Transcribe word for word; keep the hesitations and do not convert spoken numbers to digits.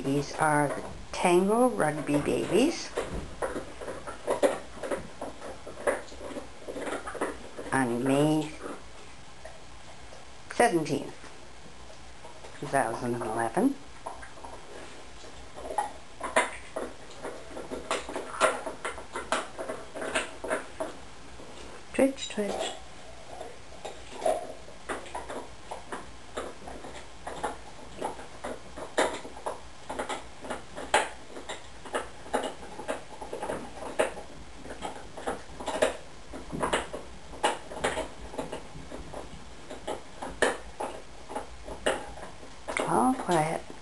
These are the Tango Rugby babies on May seventeenth, two thousand eleven. Twitch, twitch. All quiet.